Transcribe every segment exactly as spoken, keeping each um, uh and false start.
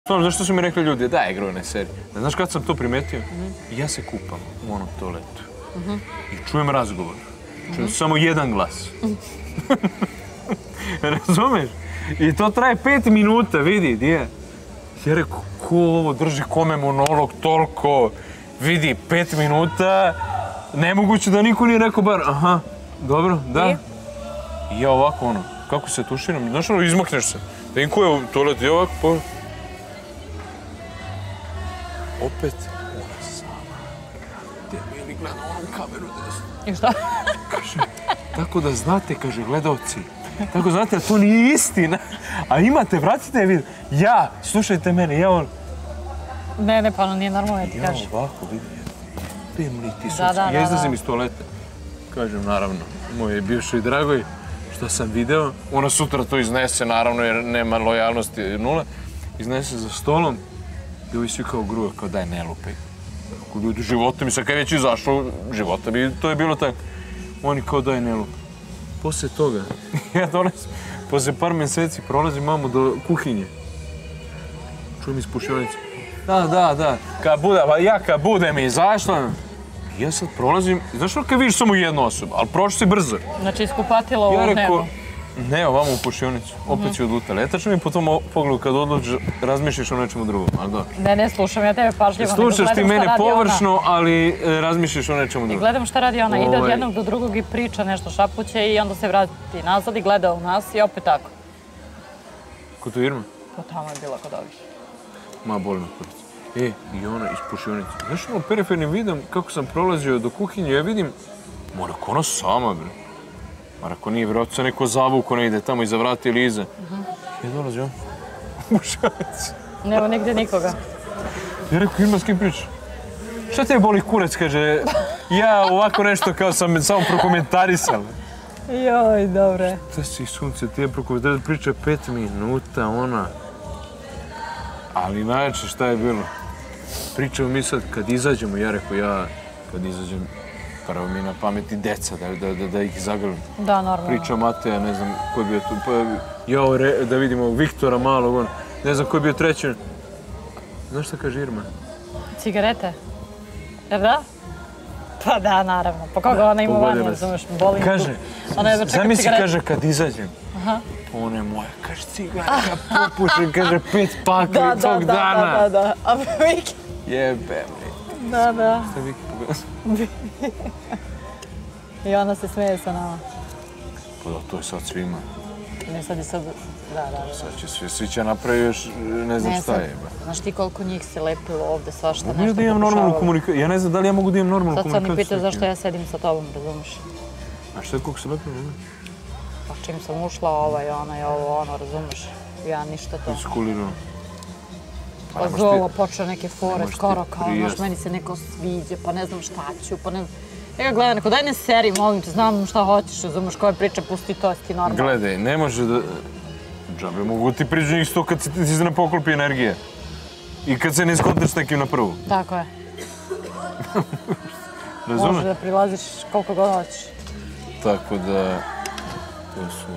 Stvarno, zašto su mi rekli ljudi, daj igru ne seriji. Znaš kad sam to primetio? Ja se kupam u onom toaletu i čujem razgovor. Čujem samo jedan glas. Razumeš? I to traje pet minuta, vidi, gdje? Ja rekao, ko ovo drži kome monolog toliko? Vidi, pet minuta, nemoguće da niko nije rekao bar, aha, dobro, da. I ja ovako, ono, kako se tuširam, znaš ono, izmakneš se. Vidim ko je u toaletu, ja ovako, po... Opet, ona sama, gdje meni gleda onom kameru desno. I šta? Kaže, tako da znate, kaže, gledalci, tako znate, to nije istina. A imate, vratite je vid. Ja, slušajte mene, ja on... Ne, ne, pa ono nije normalno, ti kažeš. Ja ovako, vidi, idem li ti sunce. Ja izlazim iz toaleta. Kažem, naravno, moj bivšoj dragoj, što sam video. Ona sutra to iznese, naravno, jer nema lojalnosti nula. Iznese za stolom i ovi svi kao gruje, kao daj, ne lupaj. Ako ljudi života mi, sad kad je već izašlo života mi, to je bilo tako. Oni kao daj, ne lupaj. Posle toga, ja dolazim, posle par mjeseci prolazim mamo do kuhinje. Čujem iz pušionice. Da, da, da, kad bude, ja kad budem izašla, ja sad prolazim, znaš što kad vidiš samo jednu osobu, ali prošli si brzo. Znači iskupatila ovo dnevno? Ja rekao, ne, ovamo u pušionicu, opet si odlutala. Tačno mi po tom pogledu kad odlučiš, razmišljaš o nečemu drugom, ali dobro. Ne, ne, slušam ja tebe pažljivo. Slušaš ti mene površno, ali razmišljaš o nečemu drugom. I gledam šta radi ona, ide od jednog do drugog i priča nešto šapuće i onda se vrati nazad i gleda u nas i opet tako. Ko to Irma? Pa tamo je bila kod ovih. Ma, boli me kurac. E, i ona iz pušionice. Znaš ono, perifernim vidim kako sam prolazio do kuhinje, ja vidim, mora ko ona sama, bre. Mar ako nije, vjerojatno se neko zavuko ne ide tamo iza vrata ili iza. Ja dolazim, u pušionici. Nema nigdje nikoga. Ja rekao, Irma, s kim pričaš? Šta te boli kurac, kaže, ja ovako nešto kao sam samo prokomentarisala. Joj, dobre. Šta si, sunce, ti je prokomentarisala, priča pet minuta, ona. Ali najjače šta je bilo? Pričamo mi sad, kad izađemo, ja rekao, ja kad izađem, prvo mi na pameti deca, da ih zagrlim. Da, normalno. Priča Mateja, ne znam ko je bio tu, jao, da vidimo Viktora malog, on, ne znam ko je bio treći. Znaš šta kaže Irma? Cigarete? Jer da? Pa da, naravno. Pa koga ona ima vanje, razumeš, boli tu. Kaže, zamisli, kaže, kad izađem, ona je moja, kaže, cigarka, popušen, kaže, pet pakli tog dana. Da, da, da, a Viki? Jebe mi. Da, da. Šta Viki pogledala? I ona se smeje sa nama. Pa da, to je sad svima. Ne, sad i sad, da, da. Sad će svi, svi će napraviti još, ne znam šta je. Znaš ti koliko njih se lepilo ovde, svašta nešto pokušavalo. Da imam normalnu komunikaciju, ja ne znam da li ja mogu da imam normalnu komunikaciju. Sad sad mi pitaš zašto ja sedim sa tobom, razumiješ? A šta je koliko se lepilo, ne? Pa čim sam ušla, ovaj, onaj, ovo, ono, razumiješ? Ja ništa to. Iskulirano. Pa zolo, počeo neke fore, skoro kao, znaš, meni se neko sviđa, pa ne znam šta ću, pa ne znam... Ja ga gledam, neko, daj ne seri, molim te, znam šta hoćeš, razumiješ, koje priče, pusti to, jesi ti normalno. Gledaj, ne može da... Džabe, mogu ti priđu njih sto kad ti se ne poklopi energija. I kad se ne iskontaš nekim na prvu. Tako je. Razumeš? Može da prilaziš koliko god hoćeš. Tako da... To su...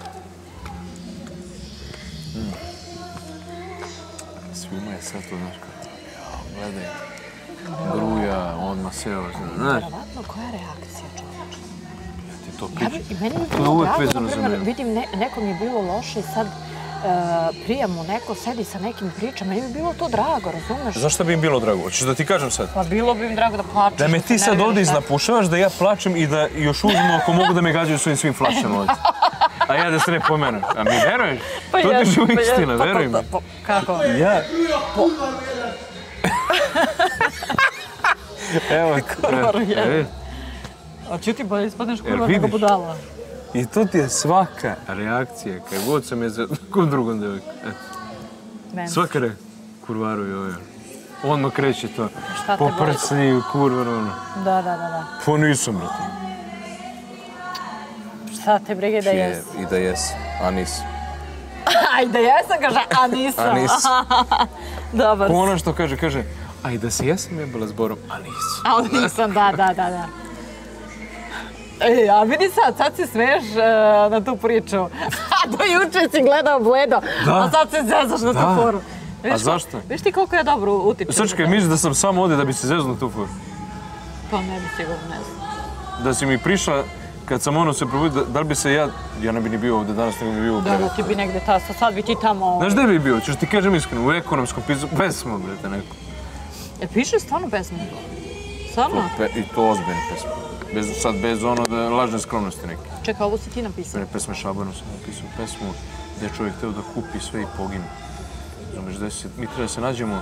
Svima je sad to, znaš kako... Jao, gledaj. Gruja, odmah seo, znaš. Verovatno, koja je reakcija, čovječe? Ja ti to pričam. I meni je bilo drago, na primjer, vidim, nekom je bilo loše i sad prija mu neko sedi sa nekim pričama, meni bi bilo to drago, razumeš? Zašto bi im bilo drago? Hoćeš da ti kažem sad? Pa bilo bi im drago da plačeš. Da me ti sad ovdje iznapušavaš, da ja plačem i da još uzmu ako mogu da me gađaju svojim svim flašama ovdje. A ja da se ne pomenem. A mi veruješ? To ti je živa istina, veruj mi. Kako? Ja... Evo, kurvaru jedan. A čuj ti bolje ispadneš kurvar nego budala. I to ti je svaka reakcija, kaj god sam je za nekom drugom devojku. Svaka reakcija. Kurvaru je ovo. Odmah kreće to. Po prcni, kurvaru, ono. Da, da, da, da. Po nisam, brate. Šta te brige da jesi? I da jesam, a nisam. A i da jesam, kaže, a nisam. A nisam. Dobar. Po ono što kaže, kaže, a i da se jesam jebala zborom, a nisam. A nisam, da, da, da, da. E, a vidi sad, sad si smeš na tu priču. A do juče si gledao bledo, a sad se zezaš na tu foru. A zašto? Viš ti koliko je dobro utiče? Srčka, misliš da sam samo ovdje da bi se zeznuo tu foru? Pa ne bi sigurno, ne znam. Da si mi prišla, kad sam ono se probudio, da li bi se ja, ja ne bi ni bio ovdje danas, nego bi bio u krevetu. Da, ti bi negdje ta, sad bi ti tamo... Znaš gdje bi bio? Češ ti kažem iskreno, u ekonomskom pisu, pesmu, brete, neko. E, pišeš stvarno pesmu? Stvarno? I to ozbiljne pesme. Sad bez ono da lažne skromnosti neke. Čekaj, ovo si ti napisao? Pesme Šabanu sam napisao pesmu gdje je čovjek hteo da kupi sve i pogine. Mi treba da se nađemo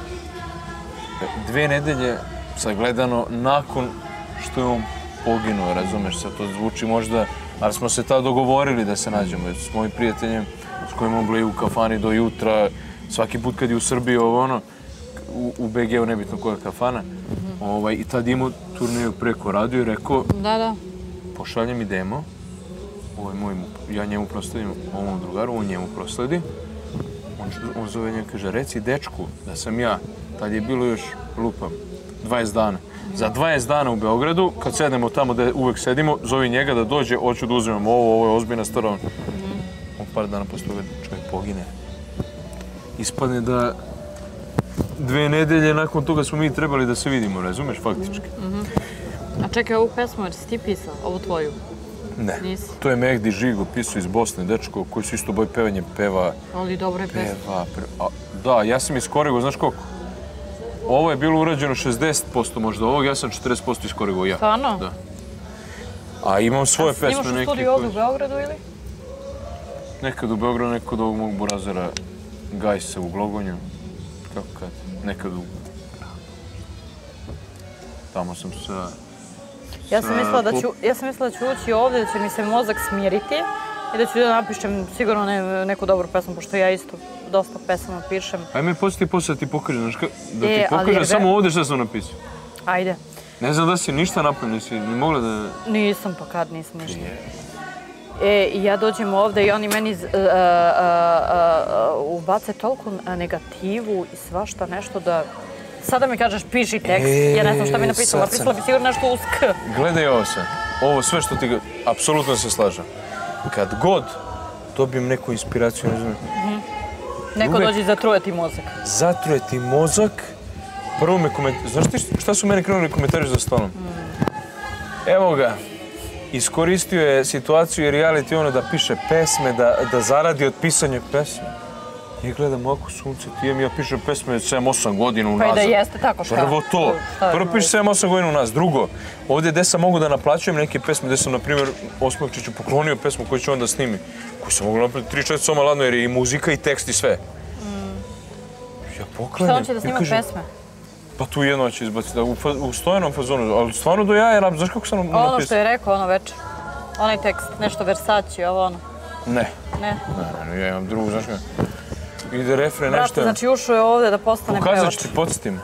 dve nedelje sagledano nakon što je on poginuo, razumeš, sad to zvuči možda, ali smo se tada dogovorili da se nađemo s mojim prijateljem s kojim on bleju u kafani do jutra, svaki put kad je u Srbiji ovo ono, u be ge u nebitno koja kafana, i tad imao turneju preko radio i rekao, pošalje mi demo, ja njemu prosledim ovom drugaru, on njemu prosledi, on zove njega, kaže, reci dečku da sam ja, tad je bilo još, lupam, dvadeset dana. Za dvadeset dana u Beogradu, kad sedemo tamo gde uvek sedimo, zovi njega da dođe, hoću da uzmem ovo, ovo je ozbiljna stvar. On par dana posle toga čovjek pogine. Ispadne da dve nedelje nakon toga smo mi trebali da se vidimo, razumeš, faktički. A čekaj, ovu pesmu, jer si ti pisao, ovu tvoju? Ne, to je Mehdi Žigo, pisao iz Bosne, dečko, koji su isto boj pevanje peva. Ali dobro je pesma. Da, ja sam iskorigovao, znaš koliko? Ovo je bilo urađeno šezdeset posto možda ovog, ja sam četrdeset posto iskorigovao ja. Stvarno? Da. A imam svoje pesme neke... A snimaš u studiju ovdje u Beogradu ili? Nekad u Beogradu, nekad ovog mog burazera Gajsa u Glogonju. Kako kad? Nekad u... Tamo sam sa... Ja sam mislila da ću ući ovdje, da će mi se mozak smiriti i da ću da napišem sigurno neku dobru pesmu, pošto ja isto dosta pesama pišem. Ajde me poslije poslije da ti pokažem, da ti pokažem samo ovdje što sam napisao. Ajde. Ne znam da si ništa napravila, nisi ni mogla da... Nisam, pa kad nisam ništa. I ja dođem ovdje i oni meni ubace toliko negativu i svašta nešto da... Sada mi kažeš piši tekst, ja ne znam šta mi napisala, napisala bi sigurno nešto uz K. Gledaj ovo sve, ovo sve što ti... Apsolutno se slažem. Kad god dobijem neku inspiraciju, ne znam... Neko dođe i zatruje ti mozak. Zatruje ti mozak, prvo me komentariš... Znaš ti šta su meni krenuli komentariš za stolom? Evo ga, iskoristio je situaciju i reality ono da piše pesme, da zaradi od pisanja pesme. Ja gledam ovako sunce, ti jem, ja pišem pesme sedam osam godina unazad. Pa i da jeste tako šta? Prvo to. Prvo pišem sedam osam godina unazad. Drugo, ovdje gde sam mogu da naplaćujem neke pesme, gde sam, na primjer, Osmokčiću poklonio pesmu koju ću onda snimi, koju sam mogu napraviti tri četiri soma ladno, jer je i muzika i tekst i sve. Ja poklanjam. Šta on će da snima pesme? Pa tu jedno će izbaciti, u stojenom fazonu, ali stvarno do jaja, znaš kako sam napisao? Ono što je rekao ono večer, onaj tekst, nešto Versace, ovo ono. Ne. Ne? Ne, ne, ja imam drugu, znaš kako. Ide refren, nešto... Brate, znači ušao je ovdje da postane pevač. Pokazat ću ti, podsjetim.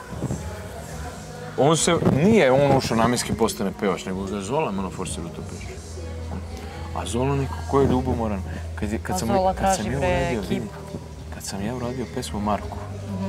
On se, nije on ušao namjenski postane pevač, nego ga Zola malo forsirao to peši. A Zola neko ko je ljubomoran. A Zola traži bre ekipu. Kad sam ja uradio pesmu Marku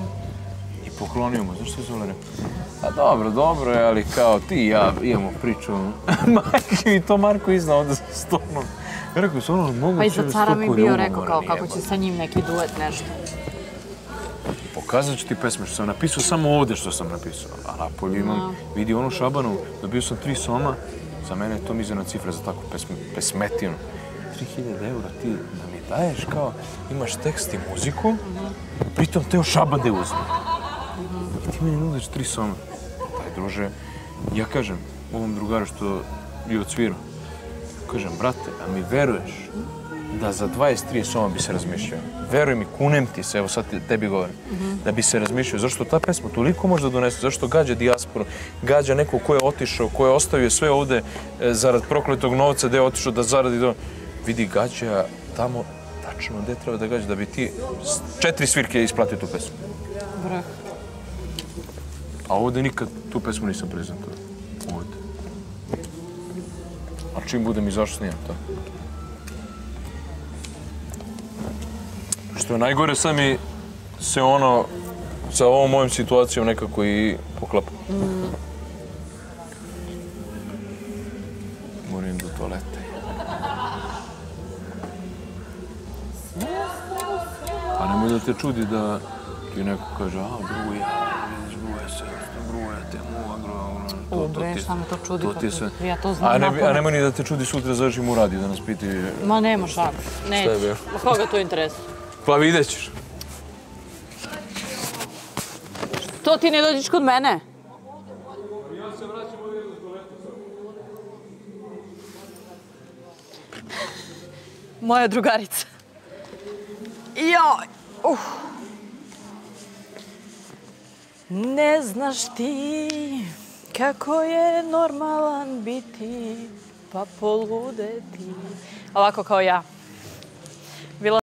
i poklonio mu, znaš što je Zola rekao? A dobro, dobro je, ali kao ti i ja imamo priču. Majke mi to Marko izna onda sa stolom. Ja rekao, s ono mogu... Pa i za cara mi bio rekao kao kako će sa njim neki duet nešto. Pokazat ću ti pesme što sam napisao, samo ovdje što sam napisao. A napolju imam, vidi onu Šabanu, dobio sam tri soma, za mene je to mizerna cifra za takvu pesmetinu. tri hiljade eura ti da mi daješ kao, imaš tekst i muziku, pritom teo Šabade uzme. I ti meni nudiš tri soma. Daj druže, ja kažem ovom drugaru što je odsvirao, kažem, brate, a mi veruješ da za dvadeset trideset soma bi se razmišljao? Veruj mi, kunem ti se, evo sad tebi govorim, da bi se razmišljao. Zašto ta pesma toliko može da donese? Zašto gađa dijasporu? Gađa neko ko je otišao, ko je ostavio sve ovde zarad prokletog novca, gde je otišao da zaradi do... Vidi, gađa tamo tačno gde treba da gađa, da bi ti četiri svirke isplatio tu pesmu. Vrh. A ovde nikad tu pesmu nisam prezentovao. Ovde. A čim budem izašao snimam to. Što je najgore, sad mi se ono, sa ovom mojom situacijom nekako i poklapa. Moram do toalete. A nemoj da te čudi da I neko kaže, a, bruja, vidiš, bruja se, bruja te, muva, gruja, U, bre, šta me to čudi, ja to znam napamet. A nemoj ni da te čudi sutra završim u radiju, da nas pitaju... Ma nema šak, neće. Koga to interesuje? Pa vidjet ćeš. To ti ne dođeš kod mene? Ja se vraćam ovdje do toleta. Moja drugarica. Joj, uf. Ne znaš ti kako je normalan biti, pa poludeti. Ovako kao ja.